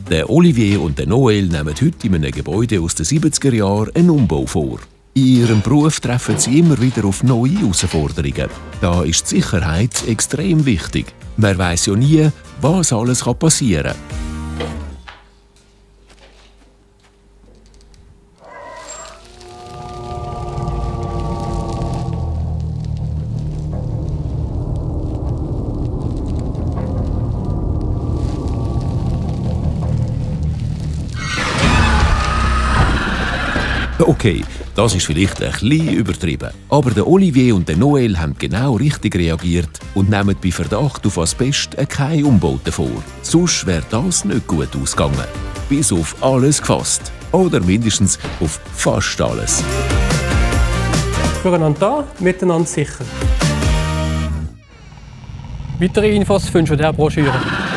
Der Olivier und der Noel nehmen heute in einem Gebäude aus den 70er Jahren einen Umbau vor. In ihrem Beruf treffen sie immer wieder auf neue Herausforderungen. Da ist die Sicherheit extrem wichtig. Man weiss ja nie, was alles passieren kann. Okay, das ist vielleicht ein bisschen übertrieben. Aber der Olivier und der Noel haben genau richtig reagiert und nehmen bei Verdacht auf Asbest keine Umbauten vor. Sonst wäre das nicht gut ausgegangen. Bis auf alles gefasst. Oder mindestens auf fast alles. Füreinander da, miteinander sicher. Weitere Infos findest du in dieser Broschüre.